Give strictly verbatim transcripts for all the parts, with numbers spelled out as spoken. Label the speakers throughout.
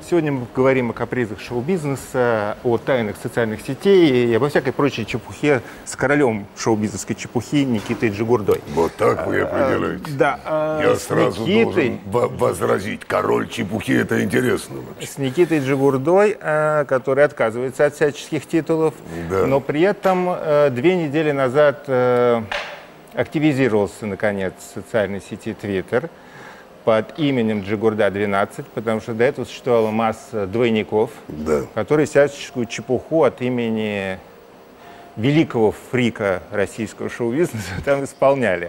Speaker 1: Сегодня мы поговорим о капризах шоу-бизнеса, о тайнах социальных сетей и обо всякой прочей чепухе с королем шоу-бизнесской чепухи Никитой Джигурдой.
Speaker 2: Вот так вы определяете?
Speaker 1: Да. А,
Speaker 2: Я сразу
Speaker 1: Никитой...
Speaker 2: должен возразить. Король чепухи — это интересно вообще.
Speaker 1: С Никитой Джигурдой, который отказывается от всяческих титулов,
Speaker 2: да.
Speaker 1: но при этом две недели назад активизировался, наконец, в социальной сети Twitter под именем Джигурда двенадцать, потому что до этого существовала масса двойников,
Speaker 2: да.
Speaker 1: которые всяческую чепуху от имени великого фрика российского шоу-бизнеса там исполняли.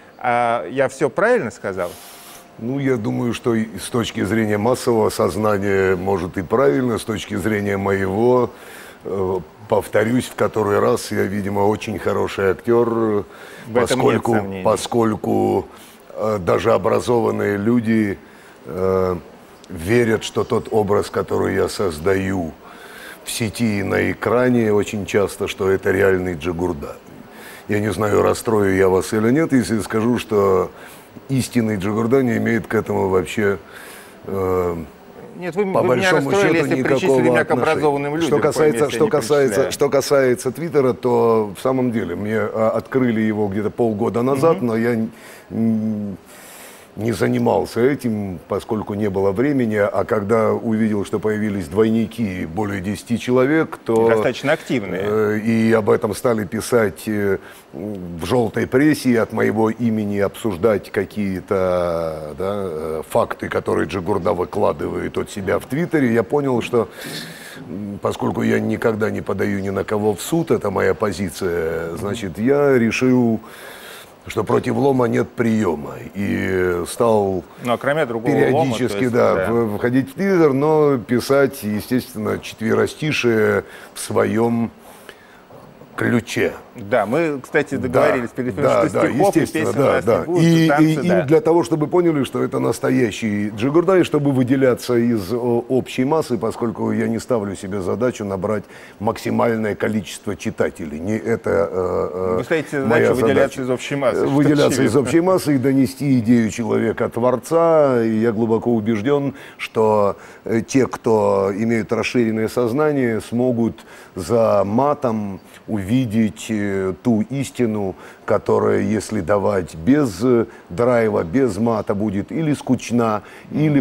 Speaker 1: А я все правильно сказал?
Speaker 2: Ну, я думаю, что с точки зрения массового сознания, может, и правильно, с точки зрения моего, э, повторюсь в который раз, я, видимо, очень хороший актер,
Speaker 1: в
Speaker 2: поскольку,
Speaker 1: этом нет сомнений.
Speaker 2: поскольку э, даже образованные люди э, верят, что тот образ, который я создаю в сети и на экране, очень часто, что это реальный Джигурда. Я не знаю, расстрою я вас или нет, если скажу, что истинный Джигурда не имеет к этому вообще, э,
Speaker 1: Нет, вы,
Speaker 2: по
Speaker 1: вы меня
Speaker 2: большому
Speaker 1: расстроили,
Speaker 2: счету,
Speaker 1: если причислили
Speaker 2: никакого
Speaker 1: меня к образованным людям.
Speaker 2: Что касается,
Speaker 1: если
Speaker 2: что,
Speaker 1: не
Speaker 2: касается, что касается Твиттера, то в самом деле мне а, открыли его где-то полгода назад, mm-hmm. но я н- не занимался этим, поскольку не было времени, а когда увидел, что появились двойники, более десяти человек, то...
Speaker 1: Достаточно активные.
Speaker 2: Э, и об этом стали писать э, в желтой прессе, и от моего имени обсуждать какие-то да, э, факты, которые Джигурда выкладывает от себя в Твиттере. Я понял, что поскольку я никогда не подаю ни на кого в суд, это моя позиция, значит, я решил, что против лома нет приема. И стал
Speaker 1: ну, а кроме другого
Speaker 2: периодически
Speaker 1: лома, есть,
Speaker 2: да,
Speaker 1: да.
Speaker 2: входить в Твиттер, но писать, естественно, четверостишие в своем ключе.
Speaker 1: Да, мы, кстати, договорились
Speaker 2: да,
Speaker 1: перед
Speaker 2: да,
Speaker 1: что
Speaker 2: да,
Speaker 1: стихов и
Speaker 2: естественно,
Speaker 1: песен
Speaker 2: да,
Speaker 1: у нас
Speaker 2: да.
Speaker 1: не будут,
Speaker 2: И,
Speaker 1: танцы,
Speaker 2: и,
Speaker 1: да.
Speaker 2: и для того, чтобы поняли, что это настоящий Джигурда, и чтобы выделяться из о, общей массы, поскольку я не ставлю себе задачу набрать максимальное количество читателей. Не это э,
Speaker 1: Вы ставите
Speaker 2: моя
Speaker 1: задачу выделяться
Speaker 2: задача.
Speaker 1: из общей массы.
Speaker 2: Выделяться из общей массы и донести идею человека-творца. И я глубоко убежден, что э, те, кто имеют расширенное сознание, смогут за матом увидеть э, ту истину, которая, если давать без э, драйва, без мата, будет или скучна, или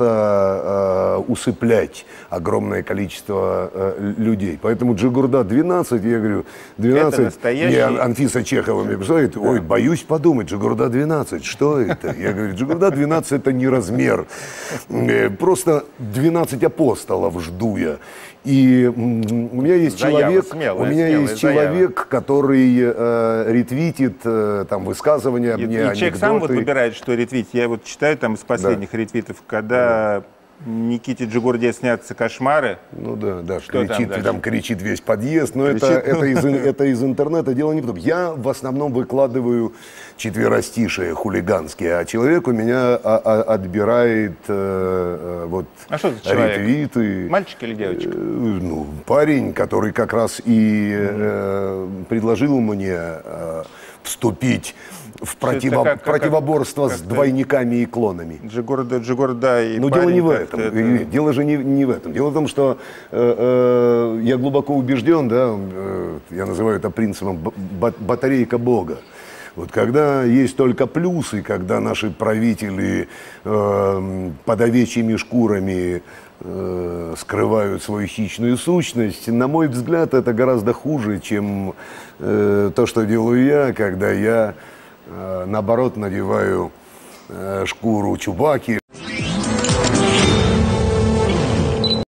Speaker 2: просто э, усыплять огромное количество э, людей. Поэтому Джигурда двенадцать, я говорю, двенадцать,
Speaker 1: это настоящий...
Speaker 2: мне Анфиса Чехова мне говорит, ой, боюсь подумать, Джигурда двенадцать, что это? Я говорю, Джигурда двенадцать это не размер, просто двенадцать апостолов жду я. И у меня есть
Speaker 1: Заява,
Speaker 2: человек,
Speaker 1: смелая,
Speaker 2: у меня есть
Speaker 1: заява.
Speaker 2: человек, который э, ретвитит э, там высказывания,
Speaker 1: И,
Speaker 2: мне
Speaker 1: и человек
Speaker 2: анекдоты.
Speaker 1: сам вот выбирает, что ретвитить. Я вот читаю там из последних да. ретвитов, когда да. Никите Джигурде снятся кошмары.
Speaker 2: Ну да, да,
Speaker 1: что
Speaker 2: кричит,
Speaker 1: там,
Speaker 2: там кричит весь подъезд, но
Speaker 1: кричит,
Speaker 2: это, это, из, это из интернета, дело не в том. Я в основном выкладываю четверостишие хулиганские, а человек у меня а, а, отбирает э, э, вот
Speaker 1: а что это человек?
Speaker 2: ретвиты.
Speaker 1: Мальчик или девочка?
Speaker 2: Э, ну, парень, который как раз и э, предложил мне э, вступить в противо,
Speaker 1: как, как,
Speaker 2: противоборство
Speaker 1: как,
Speaker 2: с
Speaker 1: как
Speaker 2: двойниками и клонами.
Speaker 1: Джигурда, Джигурда и
Speaker 2: Но
Speaker 1: парень,
Speaker 2: дело не в этом.
Speaker 1: это...
Speaker 2: Дело же не, не в этом. Дело в том, что э, э, я глубоко убежден, да, э, я называю это принципом батарейка Бога. Вот когда есть только плюсы, когда наши правители э, под овечьими шкурами э, скрывают свою хищную сущность, на мой взгляд, это гораздо хуже, чем э, то, что делаю я, когда я, э, наоборот, надеваю э, шкуру Чубаки.